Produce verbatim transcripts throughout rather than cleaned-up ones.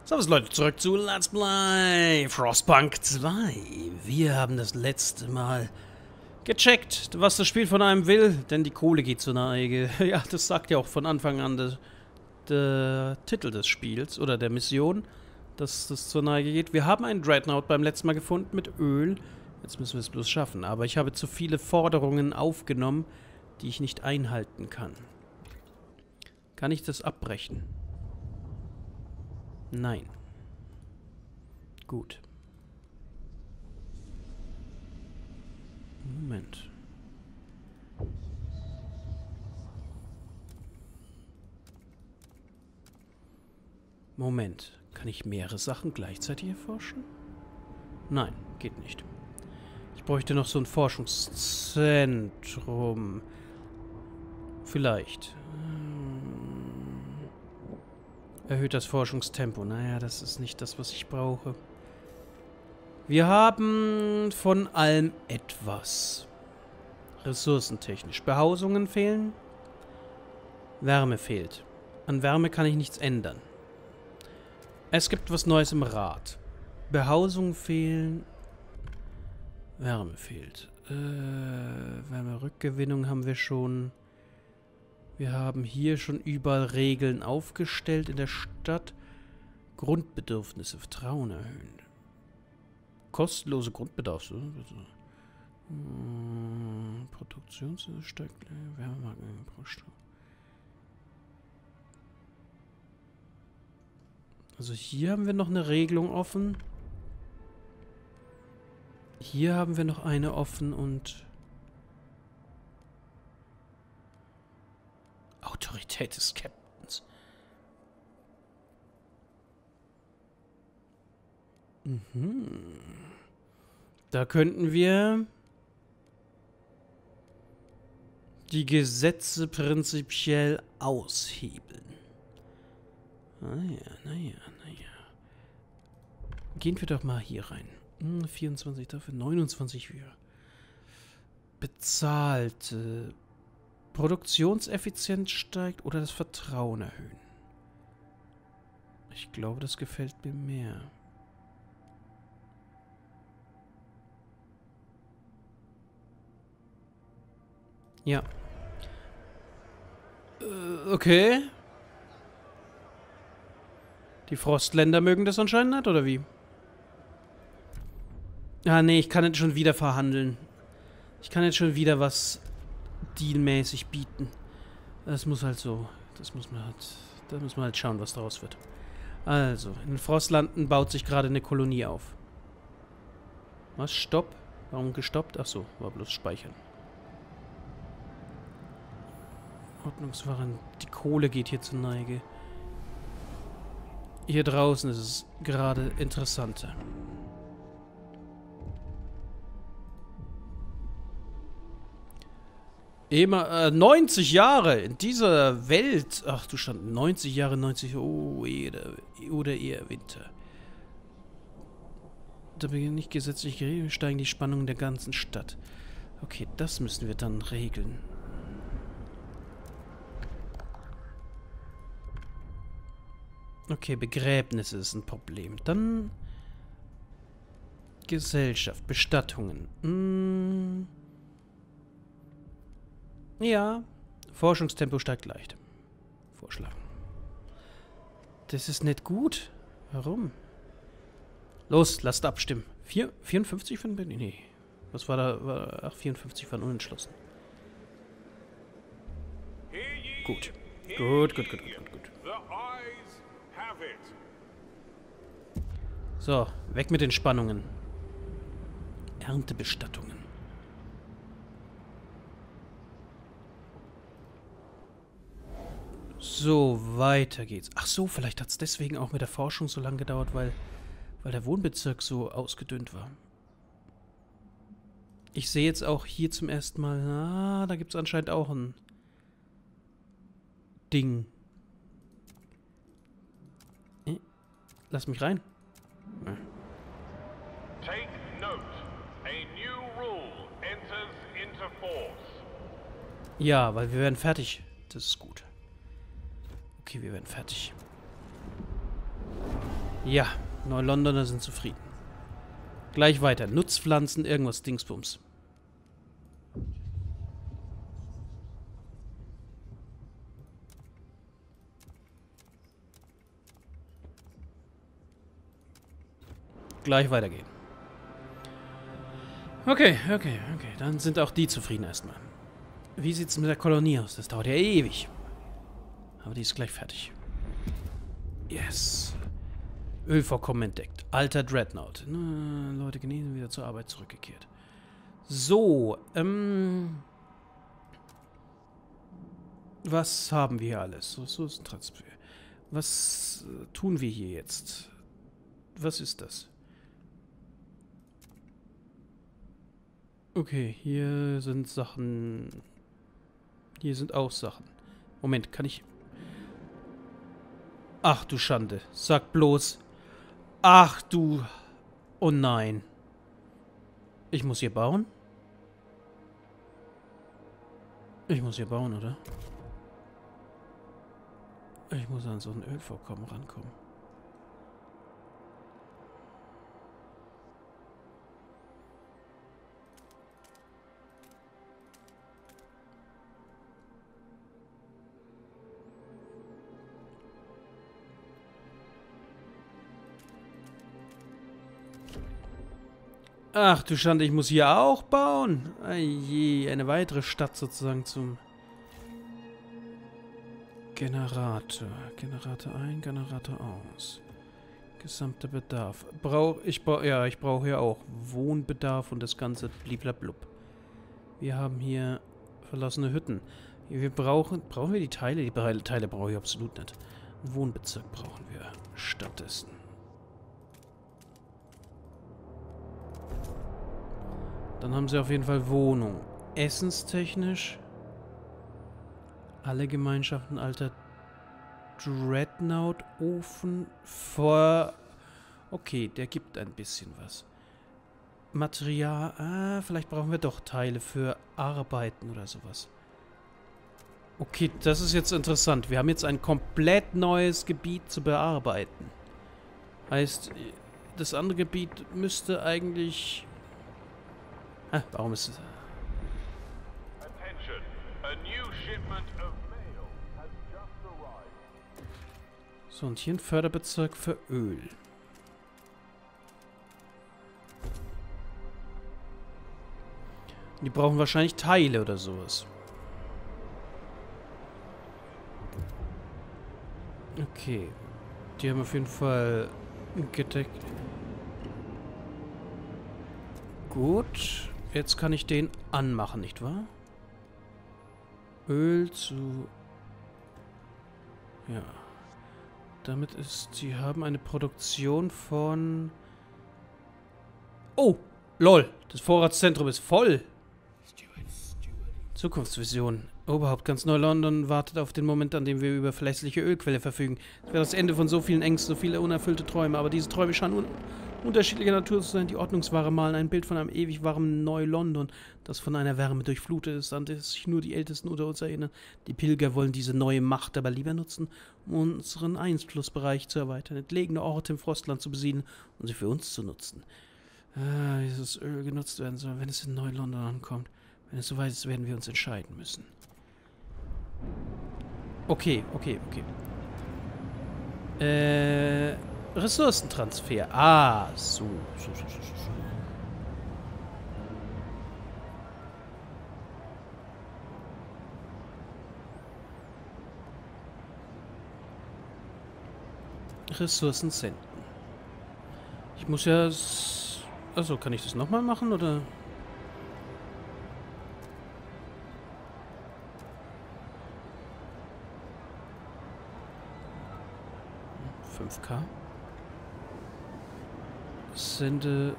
Servus Leute, zurück zu Let's Play Frostpunk zwei. Wir haben das letzte Mal gecheckt, was das Spiel von einem will, denn die Kohle geht zur Neige. Ja, das sagt ja auch von Anfang an der, der Titel des Spiels oder der Mission, dass das zur Neige geht. Wir haben einen Dreadnought beim letzten Mal gefunden mit Öl. Jetzt müssen wir es bloß schaffen. Aber ich habe zu viele Forderungen aufgenommen, die ich nicht einhalten kann. Kann ich das abbrechen? Nein. Gut. Moment. Moment. Kann ich mehrere Sachen gleichzeitig erforschen? Nein, geht nicht. Ich bräuchte noch so ein Forschungszentrum. Vielleicht. Erhöht das Forschungstempo. Naja, das ist nicht das, was ich brauche. Wir haben von allem etwas. Ressourcentechnisch. Behausungen fehlen. Wärme fehlt. An Wärme kann ich nichts ändern. Es gibt was Neues im Rad. Behausungen fehlen. Wärme fehlt. Äh, Wärmerückgewinnung haben wir schon. Wir haben hier schon überall Regeln aufgestellt in der Stadt. Grundbedürfnisse, Vertrauen erhöhen. Kostenlose Grundbedarfs. Hm, Produktionssteigt. Wärmemarken pro Strom. Also hier haben wir noch eine Regelung offen. Hier haben wir noch eine offen und... Autorität des Captains. Mhm. Da könnten wir die Gesetze prinzipiell aushebeln. Naja, naja, naja. Gehen wir doch mal hier rein. Hm, vierundzwanzig dafür, neunundzwanzig für. Bezahlte... Produktionseffizienz steigt oder das Vertrauen erhöhen. Ich glaube, das gefällt mir mehr. Ja. Äh, okay. Die Frostländer mögen das anscheinend nicht, oder wie? Ah, nee, ich kann jetzt schon wieder verhandeln. Ich kann jetzt schon wieder was... dealmäßig bieten. Das muss halt so. Das muss man halt. Da muss man halt schauen, was daraus wird. Also, in den Frostlanden baut sich gerade eine Kolonie auf. Was? Stopp? Warum gestoppt? Ach so, war bloß speichern. Ordnungswaren. Die Kohle geht hier zur Neige. Hier draußen ist es gerade interessanter. Immer, äh, neunzig Jahre in dieser Welt. Ach du Stand, neunzig Jahre, neunzig, oh, oder, oder eher Winter. Da beginnen nicht gesetzlich geregelt, steigen die Spannungen der ganzen Stadt. Okay, das müssen wir dann regeln. Okay, Begräbnisse ist ein Problem. Dann Gesellschaft, Bestattungen. Hm. Ja, Forschungstempo steigt leicht. Vorschlag. Das ist nicht gut. Warum? Los, lasst abstimmen. Vier, vierundfünfzig von Berlin? Nee. Was war da? War, ach, vierundfünfzig waren unentschlossen. Gut. Gut, gut, gut, gut, gut, gut. So, weg mit den Spannungen. Erntebestattungen. So, weiter geht's. Ach so, vielleicht hat es deswegen auch mit der Forschung so lange gedauert, weil, weil der Wohnbezirk so ausgedünnt war. Ich sehe jetzt auch hier zum ersten Mal, ah, da gibt es anscheinend auch ein Ding. Äh, lass mich rein. Ja. Take note. A new rule enters into force. Ja, weil wir werden fertig. Das ist gut. Okay, wir werden fertig. Ja, Neulondoner sind zufrieden. Gleich weiter. Nutzpflanzen, irgendwas Dingsbums. Gleich weitergehen. Okay, okay, okay. Dann sind auch die zufrieden erstmal. Wie sieht's mit der Kolonie aus? Das dauert ja ewig. Aber die ist gleich fertig. Yes. Ölvorkommen entdeckt. Alter Dreadnought. Na, Leute genesen, wieder zur Arbeit zurückgekehrt. So, ähm... was haben wir hier alles? So, so ist ein Transfer. Was äh, tun wir hier jetzt? Was ist das? Okay, hier sind Sachen... Hier sind auch Sachen. Moment, kann ich... Ach du Schande. Sag bloß... Ach du... Oh nein. Ich muss hier bauen? Ich muss hier bauen, oder? Ich muss an so ein Ölvorkommen rankommen. Ach du Schande, ich muss hier auch bauen. Aje, eine weitere Stadt sozusagen zum Generator. Generator ein, Generator aus. Gesamter Bedarf. Brauch, ich brauche, ja, ich brauche ja auch Wohnbedarf und das Ganze bliblablub. Wir haben hier verlassene Hütten. Wir brauchen, brauchen wir die Teile? Die Teile brauche ich absolut nicht. Einen Wohnbezirk brauchen wir stattdessen. Dann haben sie auf jeden Fall Wohnung. Essenstechnisch. Alle Gemeinschaften, alter Dreadnought, Ofen, vor... Okay, der gibt ein bisschen was. Material, ah, vielleicht brauchen wir doch Teile für Arbeiten oder sowas. Okay, das ist jetzt interessant. Wir haben jetzt ein komplett neues Gebiet zu bearbeiten. Heißt, das andere Gebiet müsste eigentlich... Ah, warum ist es... So, und hier ein Förderbezirk für Öl. Die brauchen wahrscheinlich Teile oder sowas. Okay. Die haben auf jeden Fall gedeckt. Gut. Jetzt kann ich den anmachen, nicht wahr? Öl zu... Ja. Damit ist... Sie haben eine Produktion von... Oh! Lol! Das Vorratszentrum ist voll! Zukunftsvision. Oberhaupt ganz Neulondon wartet auf den Moment, an dem wir über verlässliche Ölquelle verfügen. Es wäre das Ende von so vielen Ängsten, so viele unerfüllte Träume. Aber diese Träume scheinen un unterschiedlicher Natur zu sein. Die Ordnungswahre malen ein Bild von einem ewig warmen Neulondon, das von einer Wärme durchflutet ist, an das sich nur die Ältesten unter uns erinnern. Die Pilger wollen diese neue Macht aber lieber nutzen, um unseren Einflussbereich zu erweitern, entlegene Orte im Frostland zu besiedeln und sie für uns zu nutzen. Ah, dieses Öl genutzt werden soll, wenn es in Neulondon ankommt. Wenn es soweit ist, werden wir uns entscheiden müssen. Okay, okay, okay. Äh, Ressourcentransfer. Ah, so, so, so, so, so. Ressourcen senden. Ich muss ja... Also, kann ich das nochmal machen, oder... fünf K. Sende...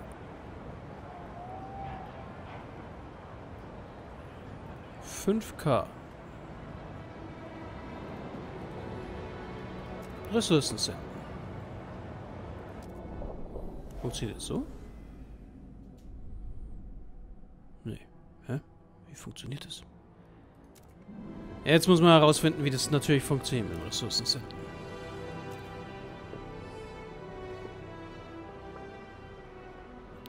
fünf K. Ressourcen senden. Funktioniert das so? Nee. Hä? Wie funktioniert das? Jetzt muss man herausfinden, wie das natürlich funktioniert mit Ressourcen senden.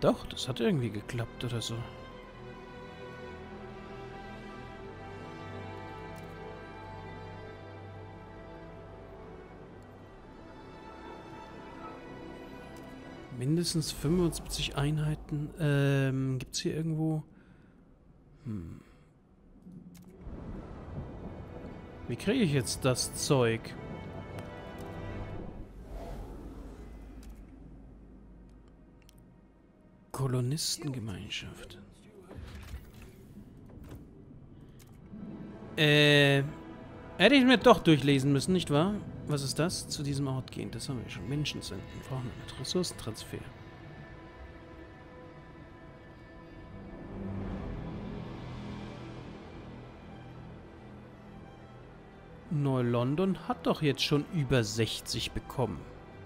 Doch, das hat irgendwie geklappt oder so. Mindestens fünfundsiebzig Einheiten. Ähm, gibt's hier irgendwo... Hm. Wie kriege ich jetzt das Zeug? Kolonistengemeinschaft. Äh... Hätte ich mir doch durchlesen müssen, nicht wahr? Was ist das? Zu diesem Ort gehen. Das haben wir schon. Menschen senden. Brauchen wir mit Ressourcentransfer. Neu-London hat doch jetzt schon über sechzig bekommen.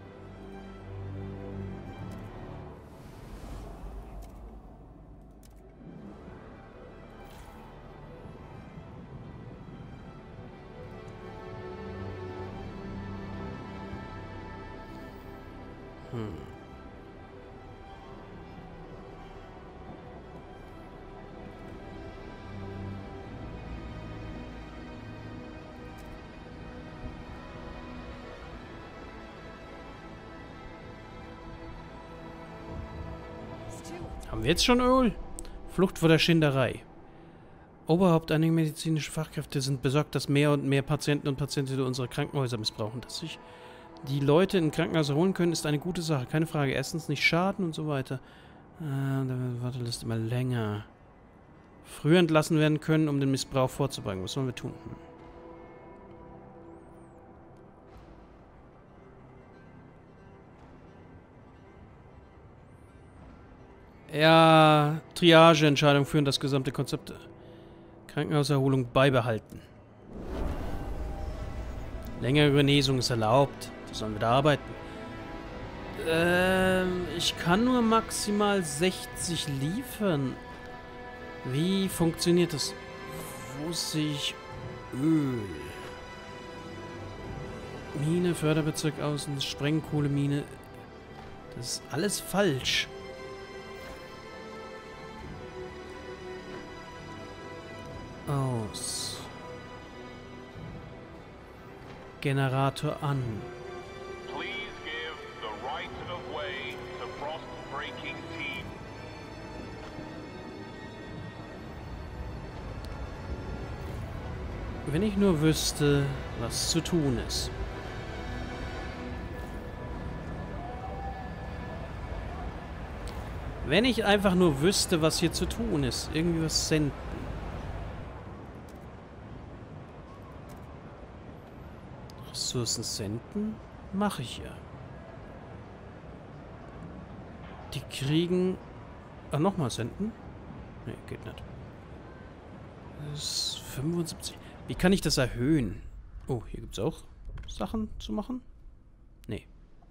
Hm. Haben wir jetzt schon Öl? Flucht vor der Schinderei. Oberhaupt, einige medizinische Fachkräfte sind besorgt, dass mehr und mehr Patienten und Patientinnen unsere Krankenhäuser missbrauchen. Dass sich die Leute in Krankenhäuser holen können, ist eine gute Sache. Keine Frage. Erstens nicht schaden und so weiter. Äh, da wird die Warteliste immer länger. Früher entlassen werden können, um den Missbrauch vorzubeugen. Was sollen wir tun? Hm. Ja, Triageentscheidungen führen das gesamte Konzept Krankenhauserholung beibehalten. Längere Genesung ist erlaubt. So sollen wir da arbeiten. Ähm, ich kann nur maximal sechzig liefern. Wie funktioniert das? Wo sehe ich Öl? Mine, Förderbezirk außen, Sprengkohlemine. Das ist alles falsch. Aus. Generator an. Wenn ich nur wüsste, was zu tun ist. Wenn ich einfach nur wüsste, was hier zu tun ist. Irgendwie was senden. Ressourcen senden? Mache ich ja. Die kriegen... Ah, nochmal senden? Ne, geht nicht. Das ist fünfundsiebzig... Wie kann ich das erhöhen? Oh, hier gibt es auch Sachen zu machen? Nee.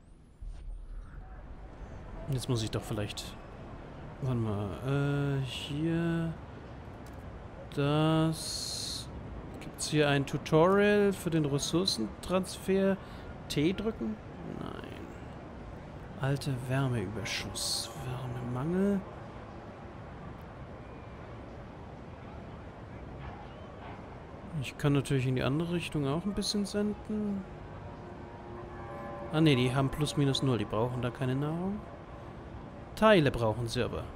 Jetzt muss ich doch vielleicht... Warte mal. Äh, hier... Das... Gibt es hier ein Tutorial für den Ressourcentransfer? T drücken? Nein. Alte Wärmeüberschuss. Wärmemangel. Ich kann natürlich in die andere Richtung auch ein bisschen senden. Ah ne, die haben plus minus null. Die brauchen da keine Nahrung. Teile brauchen sie aber.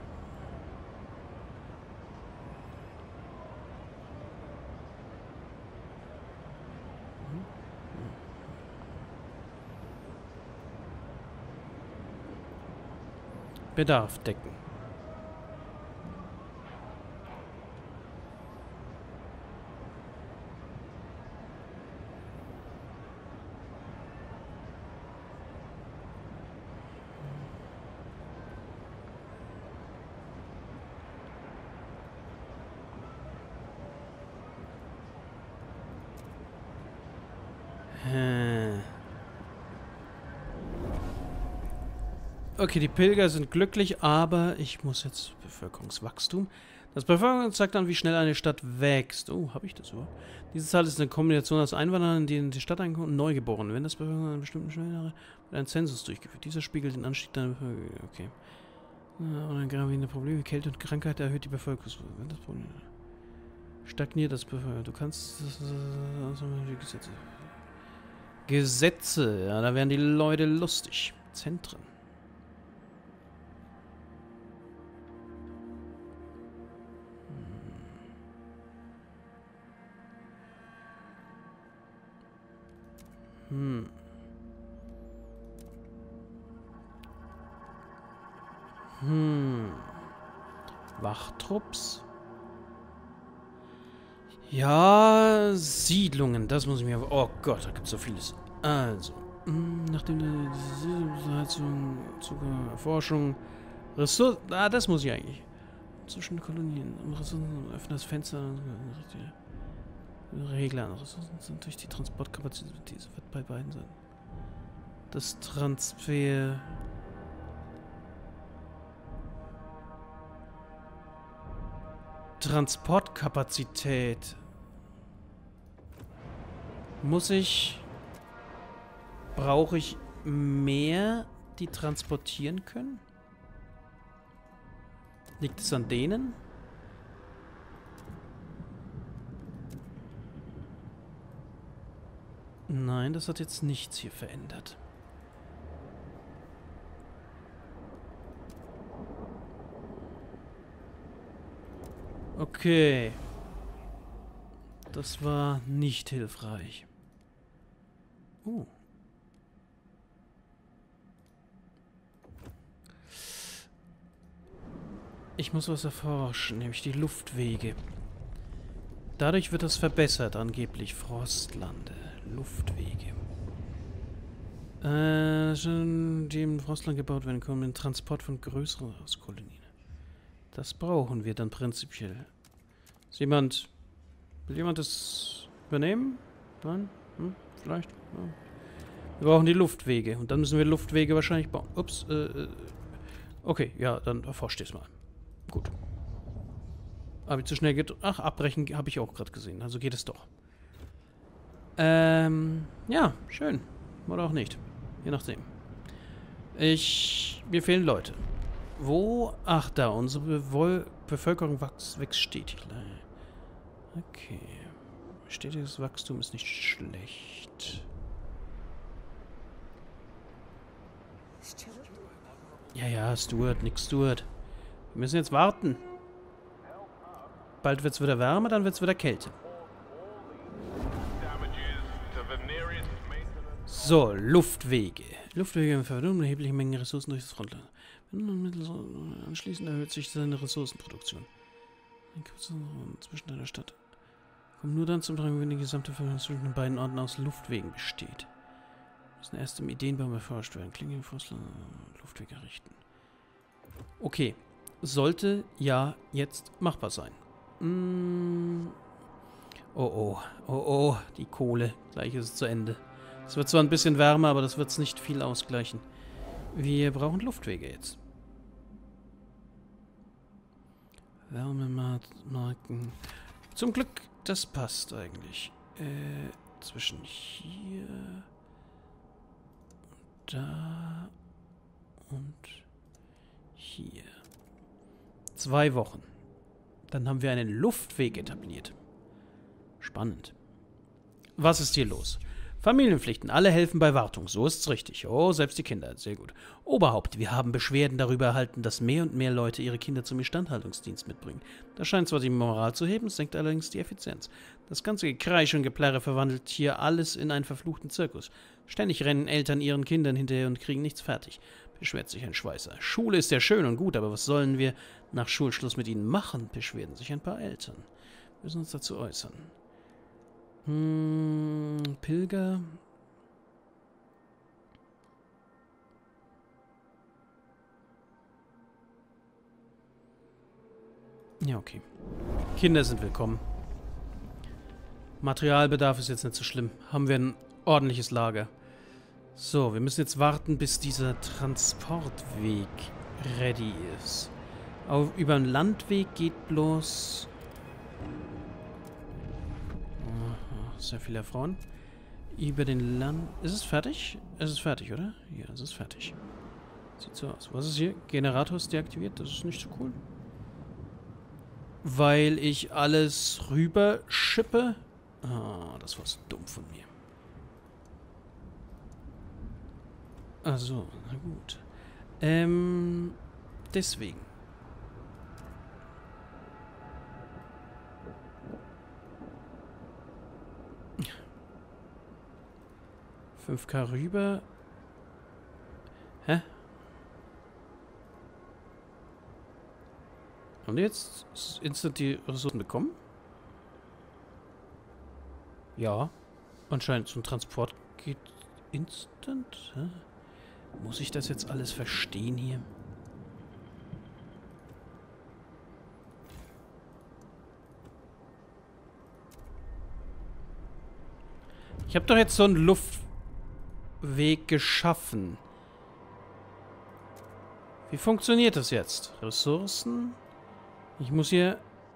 Bedarf decken. Okay, die Pilger sind glücklich, aber ich muss jetzt... Bevölkerungswachstum. Das Bevölkerung zeigt an, wie schnell eine Stadt wächst. Oh, habe ich das überhaupt? Diese Zahl ist eine Kombination aus Einwanderern, die in die Stadt einkommen, und Neugeborenen. Wenn das Bevölkerung einen bestimmten Schnellere wird ein Zensus durchgeführt. Dieser spiegelt den Anstieg deiner Bevölkerung. Okay. Oder gravierende Probleme. Kälte und Krankheit erhöht die Bevölkerung. Das Problem. Stagniert das Bevölkerung. Du kannst... Also die Gesetze. Gesetze. Ja, da werden die Leute lustig. Zentren. Hm. Hm. Wachtrupps? Ja, Siedlungen, das muss ich mir... Oh Gott, da gibt es so vieles. Also, nachdem die Heizung, Zucker, Forschung, Ressourcen... Ah, das muss ich eigentlich. Zwischen Kolonien und Ressourcen, öffnen das Fenster... Regler an Ressourcen sind durch die Transportkapazität, diese wird bei beiden sein. Das Transfer... Transportkapazität. Muss ich... Brauche ich mehr, die transportieren können? Liegt es an denen? Nein, das hat jetzt nichts hier verändert. Okay. Das war nicht hilfreich. Uh. Ich muss was erforschen, nämlich die Luftwege. Dadurch wird das verbessert, angeblich. Frostlande. Luftwege. Äh, schon die im Frostland gebaut werden können, den Transport von größeren Kolonien. Das brauchen wir dann prinzipiell. Ist jemand... Will jemand das übernehmen? Nein? Hm? Vielleicht? Ja. Wir brauchen die Luftwege. Und dann müssen wir Luftwege wahrscheinlich bauen. Ups. Äh, okay, ja, dann erforscht es mal. Gut. Habe ich zu schnell gedrückt? Ach, abbrechen habe ich auch gerade gesehen. Also geht es doch. Ähm, ja, schön. Oder auch nicht. Je nachdem. Ich... Mir fehlen Leute. Wo? Ach, da. Unsere Be Bevölkerung wächst, wächst stetig. Okay. Stetiges Wachstum ist nicht schlecht. Ja, ja, Stuart, nix Stuart. Wir müssen jetzt warten. Bald wird es wieder wärmer, dann wird es wieder kälter. So, Luftwege. Luftwege verwenden erhebliche Mengen Ressourcen durch das Frontland. Anschließend erhöht sich seine Ressourcenproduktion. Zwischen einer Stadt. Kommt nur dann zum Tragen, wenn die gesamte Verbindung zwischen den beiden Orten aus Luftwegen besteht. Müssen erst im Ideenbaum erforscht werden. Klinge im Forstland Luftwege errichten. Okay. Sollte ja jetzt machbar sein. Mm. Oh oh. Oh oh. Die Kohle. Gleich ist es zu Ende. Es wird zwar ein bisschen wärmer, aber das wird es nicht viel ausgleichen. Wir brauchen Luftwege jetzt. Wärmemarken. Zum Glück, das passt eigentlich. Äh, zwischen hier, da und hier. Zwei Wochen. Dann haben wir einen Luftweg etabliert. Spannend. Was ist hier los? Familienpflichten. Alle helfen bei Wartung. So ist's richtig. Oh, selbst die Kinder. Sehr gut. Oberhaupt. Wir haben Beschwerden darüber erhalten, dass mehr und mehr Leute ihre Kinder zum Instandhaltungsdienst mitbringen. Das scheint zwar die Moral zu heben, senkt allerdings die Effizienz. Das ganze Gekreisch und Geplärre verwandelt hier alles in einen verfluchten Zirkus. Ständig rennen Eltern ihren Kindern hinterher und kriegen nichts fertig. Beschwert sich ein Schweißer. Schule ist ja schön und gut, aber was sollen wir nach Schulschluss mit ihnen machen? Beschwerden sich ein paar Eltern. Wir müssen uns dazu äußern. Hm, Pilger. Ja, okay. Kinder sind willkommen. Materialbedarf ist jetzt nicht so schlimm. Haben wir ein ordentliches Lager. So, wir müssen jetzt warten, bis dieser Transportweg ready ist. Auf, über den Landweg geht bloß... Sehr viele Frauen. Über den Land... Ist es fertig? Es ist fertig, oder? Ja, es ist fertig. Sieht so aus. Was ist hier? Generator ist deaktiviert. Das ist nicht so cool. Weil ich alles rüber schippe. Ah, das war so dumm von mir. Also, na gut. Ähm, deswegen. fünf K rüber. Hä? Haben die jetzt instant die Ressourcen bekommen? Ja. Anscheinend zum Transport geht instant. Hä? Muss ich das jetzt alles verstehen hier? Ich habe doch jetzt so einen Luftweg geschaffen. Wie funktioniert das jetzt? Ressourcen? Ich muss hier...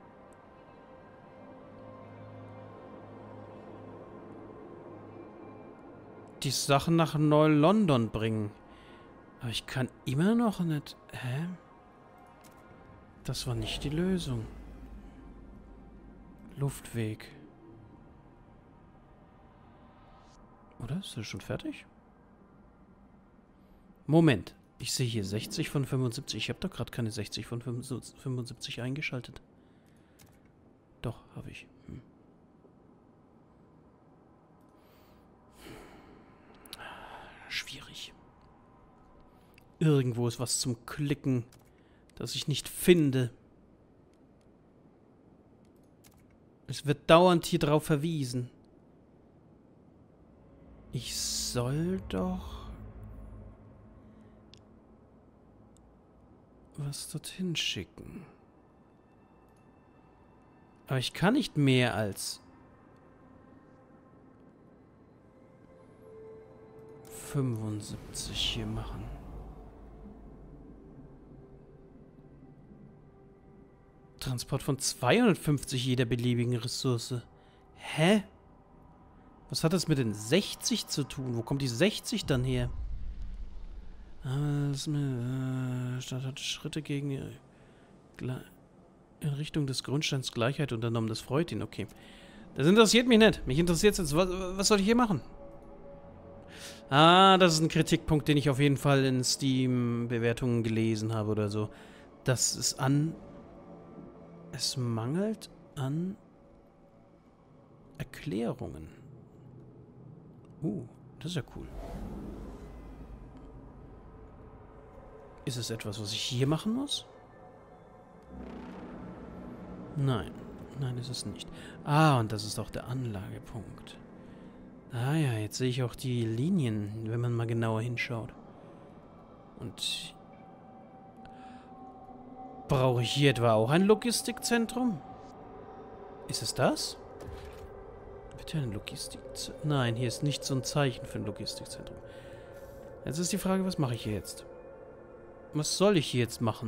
die Sachen nach Neu-London bringen. Aber ich kann immer noch nicht... Hä? Das war nicht die Lösung. Luftweg. Oder? Ist das schon fertig? Moment. Ich sehe hier sechzig von fünfundsiebzig. Ich habe doch gerade keine sechzig von fünfundsiebzig eingeschaltet. Doch, habe ich. Hm. Schwierig. Irgendwo ist was zum Klicken, das ich nicht finde. Es wird dauernd hier drauf verwiesen. Ich soll doch was dorthin schicken. Aber ich kann nicht mehr als fünfundsiebzig hier machen. Transport von zweihundertfünfzig jeder beliebigen Ressource. Hä? Was hat das mit den sechzig zu tun? Wo kommt die sechzig dann her? Das Stadt hat Schritte gegen in Richtung des Grundsteins Gleichheit unternommen. Das freut ihn. Okay. Das interessiert mich nicht. Mich interessiert jetzt, was, was soll ich hier machen? Ah, das ist ein Kritikpunkt, den ich auf jeden Fall in Steam-Bewertungen gelesen habe oder so. Das ist an... Es mangelt an Erklärungen. Uh, das ist ja cool. Ist es etwas, was ich hier machen muss? Nein. Nein, ist es nicht. Ah, und das ist auch der Anlagepunkt. Ah ja, jetzt sehe ich auch die Linien, wenn man mal genauer hinschaut. Und... Brauche ich hier etwa auch ein Logistikzentrum? Ist es das? Bitte ein Logistikzentrum? Nein, hier ist nicht so ein Zeichen für ein Logistikzentrum. Jetzt ist die Frage, was mache ich hier jetzt? Was soll ich hier jetzt machen?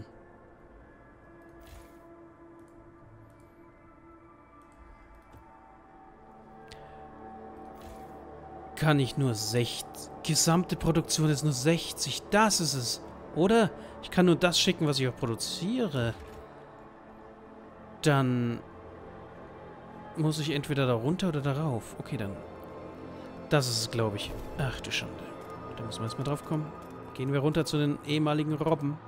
Kann ich nur sechzig... Gesamte Produktion ist nur sechzig. Das ist es. Oder? Ich kann nur das schicken, was ich auch produziere. Dann... muss ich entweder da runter oder darauf. Okay, dann... Das ist es, glaube ich. Ach du Schande. Da müssen wir jetzt mal drauf kommen. Gehen wir runter zu den ehemaligen Robben.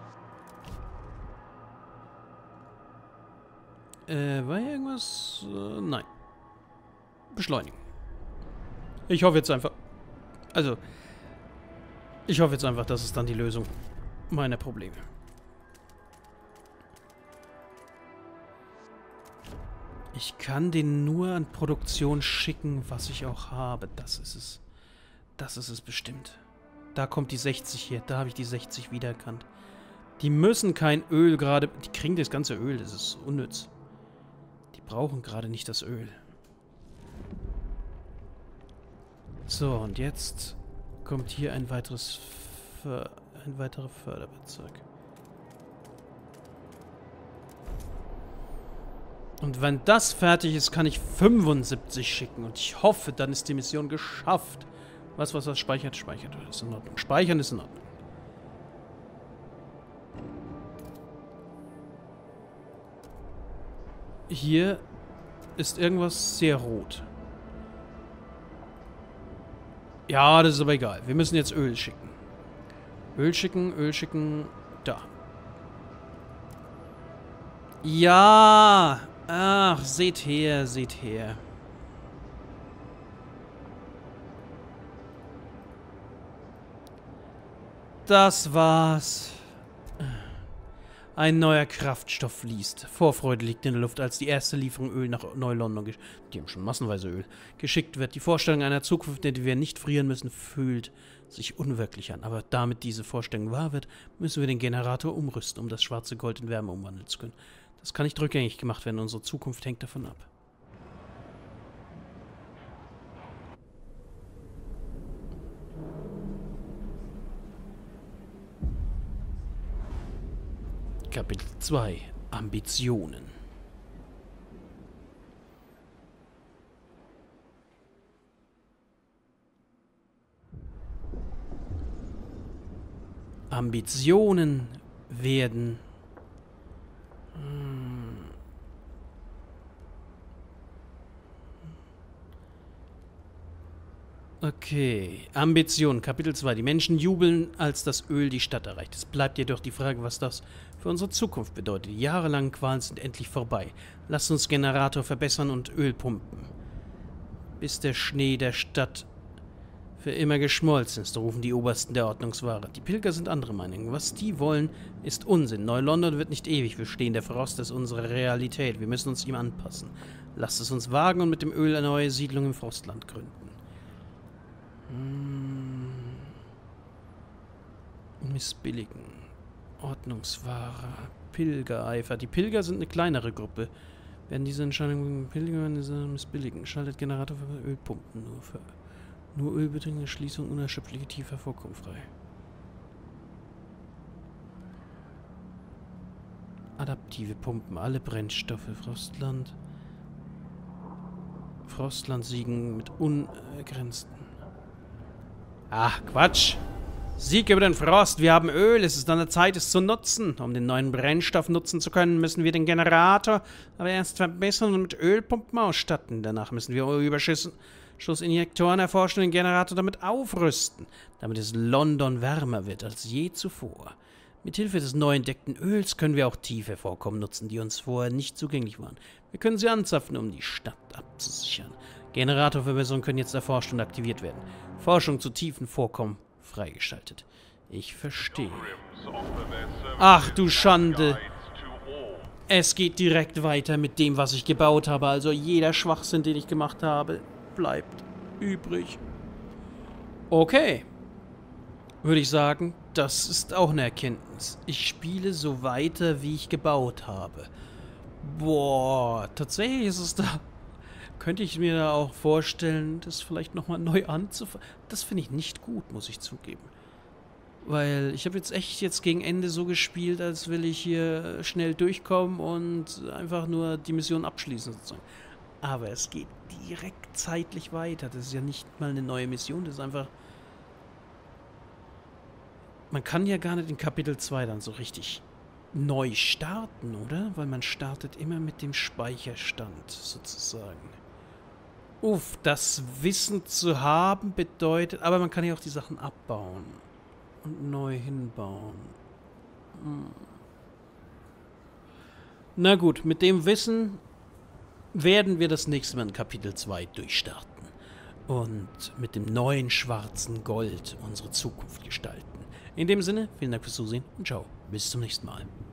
Äh, war hier irgendwas? Äh, nein. Beschleunigen. Ich hoffe jetzt einfach... Also... Ich hoffe jetzt einfach, das ist dann die Lösung meiner Probleme. Ich kann den nur an Produktion schicken, was ich auch habe. Das ist es. Das ist es bestimmt. Da kommt die sechzig hier. Da habe ich die sechzig wiedererkannt. Die müssen kein Öl gerade... Die kriegen das ganze Öl. Das ist unnütz. Die brauchen gerade nicht das Öl. So, und jetzt kommt hier ein weiteres... För ein weiterer Förderbezirk. Und wenn das fertig ist, kann ich fünfundsiebzig schicken. Und ich hoffe, dann ist die Mission geschafft. Was, was, was speichert, speichert. Das ist in Ordnung. Speichern ist in Ordnung. hier ist irgendwas sehr rot. Ja, das ist aber egal. Wir müssen jetzt Öl schicken. Öl schicken, Öl schicken. Da. Ja! Ach, seht her, seht her. Das war's. Ein neuer Kraftstoff fließt. Vorfreude liegt in der Luft, als die erste Lieferung Öl nach Neu-London, die haben schon massenweise Öl, geschickt wird. Die Vorstellung einer Zukunft, in der wir nicht frieren müssen, fühlt sich unwirklich an. Aber damit diese Vorstellung wahr wird, müssen wir den Generator umrüsten, um das schwarze Gold in Wärme umwandeln zu können. Das kann nicht rückgängig gemacht werden, unsere Zukunft hängt davon ab. Kapitel zwei. Ambitionen. Ambitionen werden... Okay, Ambition, Kapitel zwei. Die Menschen jubeln, als das Öl die Stadt erreicht. Es bleibt jedoch die Frage, was das für unsere Zukunft bedeutet. Die jahrelangen Qualen sind endlich vorbei. Lasst uns Generator verbessern und Öl pumpen. Bis der Schnee der Stadt für immer geschmolzen ist, rufen die Obersten der Ordnungswahre. Die Pilger sind andere Meinungen. Was die wollen, ist Unsinn. Neu-London wird nicht ewig bestehen. Der Frost ist unsere Realität. Wir müssen uns ihm anpassen. Lasst es uns wagen und mit dem Öl eine neue Siedlung im Frostland gründen. Hm. Missbilligen. Ordnungswahre. Pilgereifer. Die Pilger sind eine kleinere Gruppe. Werden diese Entscheidungen Pilger missbilligen. Schaltet Generator für Ölpumpen. Nur für nur ölbedingte Schließung unerschöpfliche Tiefe vorkommenfrei. Adaptive Pumpen. Alle Brennstoffe. Frostland. Frostland siegen mit unbegrenzten. Ach, Quatsch. Sieg über den Frost. Wir haben Öl. Es ist an der Zeit, es zu nutzen. Um den neuen Brennstoff nutzen zu können, müssen wir den Generator aber erst verbessern und mit Ölpumpen ausstatten. Danach müssen wir Überschussinjektoren erforschen und den Generator damit aufrüsten, damit es London wärmer wird als je zuvor. Mithilfe des neu entdeckten Öls können wir auch tiefe Vorkommen nutzen, die uns vorher nicht zugänglich waren. Wir können sie anzapfen, um die Stadt abzusichern. Generatorverbesserungen können jetzt erforscht und aktiviert werden. Forschung zu tiefen Vorkommen freigeschaltet. Ich verstehe. Ach du Schande. Es geht direkt weiter mit dem, was ich gebaut habe. Also jeder Schwachsinn, den ich gemacht habe, bleibt übrig. Okay. Würde ich sagen, das ist auch eine Erkenntnis. Ich spiele so weiter, wie ich gebaut habe. Boah, tatsächlich ist es da... Könnte ich mir da auch vorstellen, das vielleicht nochmal neu anzufangen. Das finde ich nicht gut, muss ich zugeben. Weil ich habe jetzt echt jetzt gegen Ende so gespielt, als will ich hier schnell durchkommen und einfach nur die Mission abschließen sozusagen. Aber es geht direkt zeitlich weiter. Das ist ja nicht mal eine neue Mission, das ist einfach... Man kann ja gar nicht in Kapitel zwei dann so richtig neu starten, oder? Weil man startet immer mit dem Speicherstand sozusagen. Uff, das Wissen zu haben bedeutet... Aber man kann ja auch die Sachen abbauen. Und neu hinbauen. Hm. Na gut, mit dem Wissen werden wir das nächste Mal in Kapitel zwei durchstarten. Und mit dem neuen schwarzen Gold unsere Zukunft gestalten. In dem Sinne, vielen Dank fürs Zusehen und ciao. Bis zum nächsten Mal.